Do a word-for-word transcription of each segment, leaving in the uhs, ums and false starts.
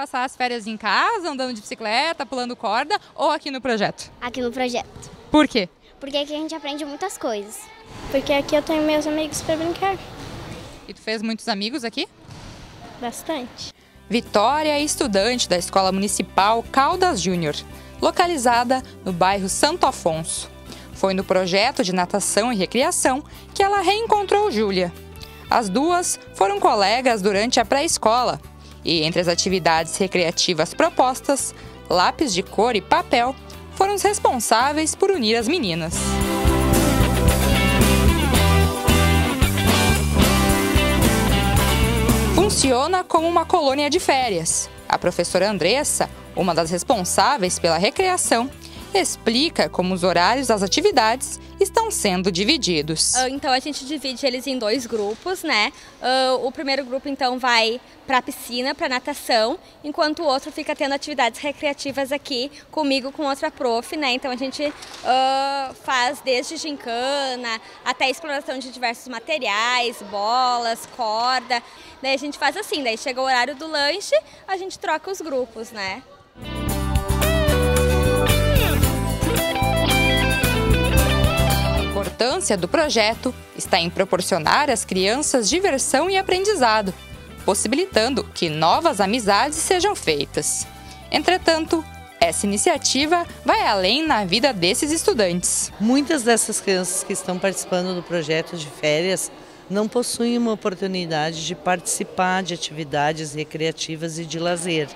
passar as férias em casa, andando de bicicleta, pulando corda ou aqui no projeto? Aqui no projeto. Por quê? Porque aqui a gente aprende muitas coisas. Porque aqui eu tenho meus amigos para brincar. E tu fez muitos amigos aqui? Bastante. Vitória é estudante da Escola Municipal Caldas Júnior, localizada no bairro Santo Afonso. Foi no projeto de natação e recreação que ela reencontrou Júlia. As duas foram colegas durante a pré-escola e, entre as atividades recreativas propostas, lápis de cor e papel foram os responsáveis por unir as meninas. Funciona como uma colônia de férias. A professora Andressa, uma das responsáveis pela recreação, explica como os horários das atividades estão sendo divididos. Então a gente divide eles em dois grupos, né? Uh, o primeiro grupo então vai para a piscina, para natação, enquanto o outro fica tendo atividades recreativas aqui comigo, com outra prof, né? Então a gente uh, faz desde gincana até exploração de diversos materiais, bolas, corda. Daí a gente faz assim, daí chega o horário do lanche, a gente troca os grupos, né? A importância do projeto está em proporcionar às crianças diversão e aprendizado, possibilitando que novas amizades sejam feitas. Entretanto, essa iniciativa vai além na vida desses estudantes. Muitas dessas crianças que estão participando do projeto de férias não possuem uma oportunidade de participar de atividades recreativas e de lazer.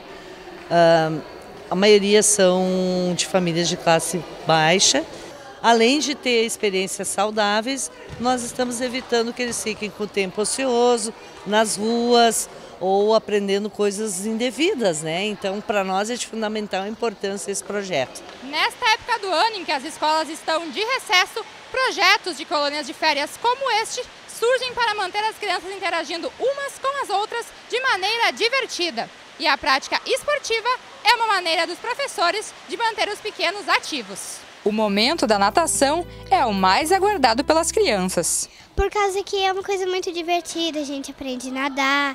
Uh, a maioria são de famílias de classe baixa. Além de ter experiências saudáveis, nós estamos evitando que eles fiquem com o tempo ocioso, nas ruas ou aprendendo coisas indevidas, né? Então, para nós é de fundamental importância esse projeto. Nesta época do ano em que as escolas estão de recesso, projetos de colônias de férias como este surgem para manter as crianças interagindo umas com as outras de maneira divertida. E a prática esportiva é uma maneira dos professores de manter os pequenos ativos. O momento da natação é o mais aguardado pelas crianças. Por causa que é uma coisa muito divertida, a gente aprende a nadar.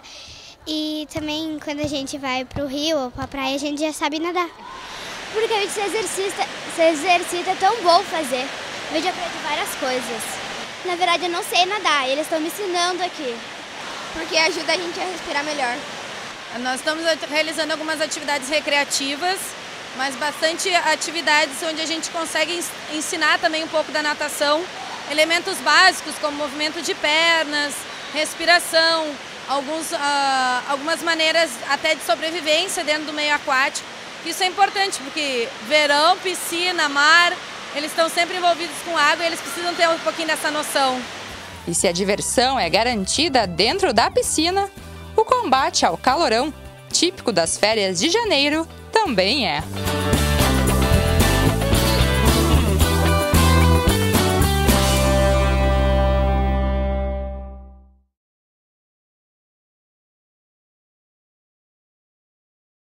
E também quando a gente vai para o rio ou para a praia, a gente já sabe nadar. Porque a gente se exercita, se exercita, é tão bom fazer. A gente aprende várias coisas. Na verdade, eu não sei nadar, eles estão me ensinando aqui. Porque ajuda a gente a respirar melhor. Nós estamos realizando algumas atividades recreativas, mas bastante atividades onde a gente consegue ensinar também um pouco da natação, elementos básicos como movimento de pernas, respiração, alguns, uh, algumas maneiras até de sobrevivência dentro do meio aquático. Isso é importante porque verão, piscina, mar, eles estão sempre envolvidos com água e eles precisam ter um pouquinho dessa noção. E se a diversão é garantida dentro da piscina, o combate ao calorão, típico das férias de janeiro, também é.